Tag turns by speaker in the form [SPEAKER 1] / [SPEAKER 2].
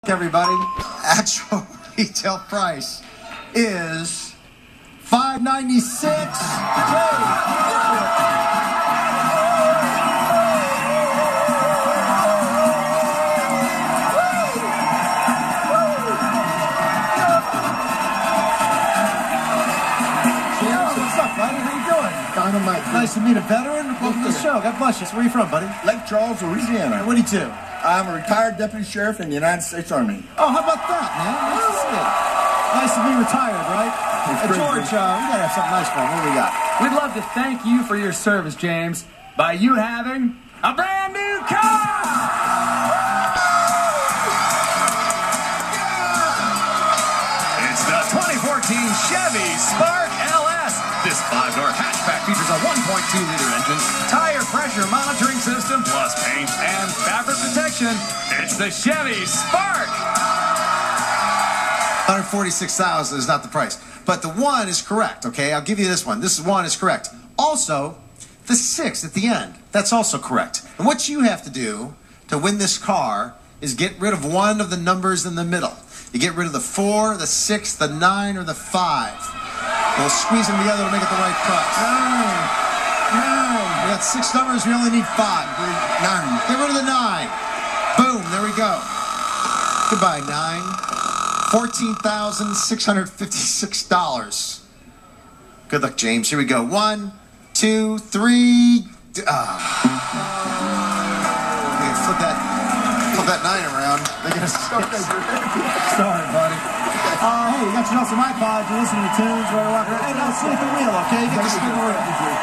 [SPEAKER 1] Everybody, actual retail price is $596. Nice to meet a veteran. Welcome to the show. God bless you. So where are you from, buddy?
[SPEAKER 2] Lake Charles, Louisiana.
[SPEAKER 1] What do you do?
[SPEAKER 2] I'm a retired deputy sheriff in the United States Army.
[SPEAKER 1] Oh, how about that, man? Nice to see you. Nice to be retired, right? George, we gotta have something nice for him. What do we got?
[SPEAKER 3] We'd love to thank you for your service, James, by you having a brand new car!
[SPEAKER 4] It's the 2014 Chevy Spark LS. This 5-door hatchback features a 1.2-liter engine, tire pressure monitoring system, plus paint and fabric protection. It's the Chevy Spark.
[SPEAKER 1] $146,000 is not the price, but the one is correct. Okay, I'll give you this one. This one is correct. Also, the 6 at the end, that's also correct. And what you have to do to win this car is get rid of one of the numbers in the middle. You get rid of the 4, the 6, the 9, or the 5. We'll squeeze them together to make it the right price. 9. We got 6 numbers. We only need 5. 9. Get rid of the 9. Boom. There we go. Goodbye, 9. $14,656. Good luck, James. Here we go. 1, 2, 3. Flip that 9 around. They're gonna start. Sorry, buddy. Hey, you got yourself some iPods. You're listening to tunes. Right, and I'll see at the wheel. Okay, get the spin the wheel.